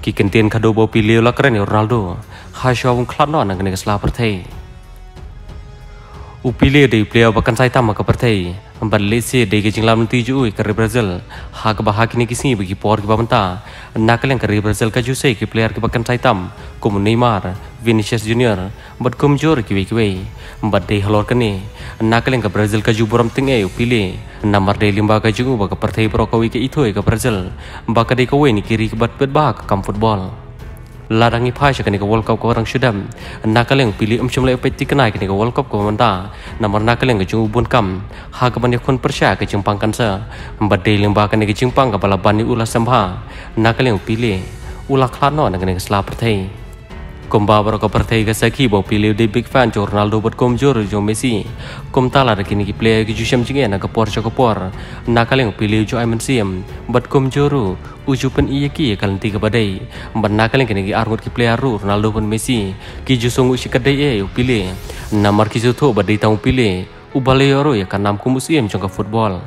Ki kentien kado bau pilih lah keren Ronaldo. Hasya wong klan nang kene kesela pertai. Upilih dari player bahkan saya tamak ke pertai. Balesi dari kecing lam tuju ke Brazil. Hak bahak ini kisih bagi por ke bawah nakal yang ke Brazil ke jusai ke player ke bahkan saya tam. Kum Neymar, Vinicius Junior, bad kum jor ke wei. Bad day halor kene. Nakal yang ke Brazil ke juburam tinggi upilih. Namar day limba ke jungu baka pertai brokawi ke itu ke Brazil. Baka day ke ni kiri ke bad bahak kam football. Larangi phai kini ke World Cup ko orang syudam nakaleng pilih chumlai peti kenai kini ke World Cup ko manta namar nakaleng ke jung ubun kam ha ka bani khun persya ke jingpang kansa badai limba kini ke jingpang ka bala bani ulah sambha nakaleng pilih ulah khlano kini ke sela perthai kumba baro ko perthai ke saki bo pilih de big fan jo Ronaldo bot kom jor jo Messi kum tala kini ke player ke jusham jinge na ke por nakaleng pilih jo Ayman Siem bot kom joru ujupan iya ki kalanti ke badai nakal yang kini argut ki player Ronaldo pun Messi ki jusung usi kadai upile namar ki jutho badai tang upile ubale yoro ya kan nam kumusiem jong ke football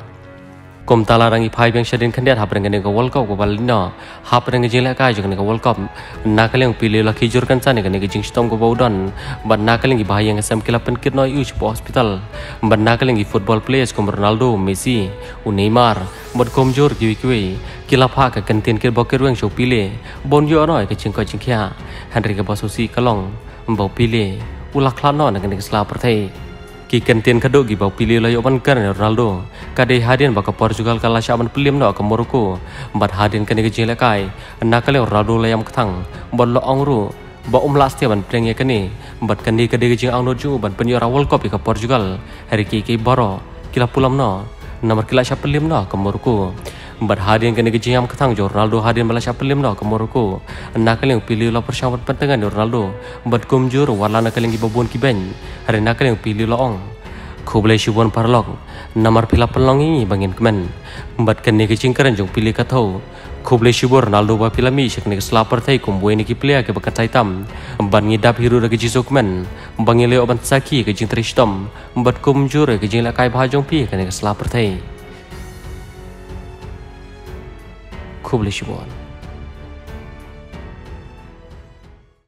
kom talarangi phai bang shadin khandiat hapreng kini ke World Cup ko balino hapreng jela kai jong ke World Cup nakal yang upile la ki jur kan sane kini ke jing stom ko baudon nakal yang bahaya yang sam kilapan kirno uj po hospital nakal yang football players kom Ronaldo Messi Neymar bot kom jor ki kilap hak ke kentien ke bokir weng show pile bon yo noi ke cingko cingkia Henry ke basusi kalong mbau pile ulak klano nak ke sela pertai ki kentien kado gi bau pile layo ban kan Ronaldo kade hadin baka Portugal kala syaman pelim no ke Morocco bat hadin ke jele kai nakale Ronaldo layam ketang bon lo ongru ba las tiaban plengye kene bat kandi kade jing angno ju ban penyora World Cup ke Portugal hari ki baro kila pulam no nomor kila sya pelim no ke Morocco Bat hadian kena kejam ketang jo Ronaldo hadian malaysia pelim no ke Morocco. Nakal yang pilih la persyawat pentengan Ronaldo. Bat kumjur warna nakal yang dibabun kiben. Hari nakal yang pilih la ong. Kublai syubun parlok. Namar pila pelong ini bangin kemen. Bat kena kecingkaran jong pilih katau. Kublai syubur Ronaldo ba pila mi syek nek selapar thai kumbuai ni kiplea ke bakat saitam. Ban ngidap hiru ragi jisuk men. Bangin leo ban saki ke jing tristom. Bat kumjur ke jing la kai bhajong pi ke nek selapar thai. Kublai syubun.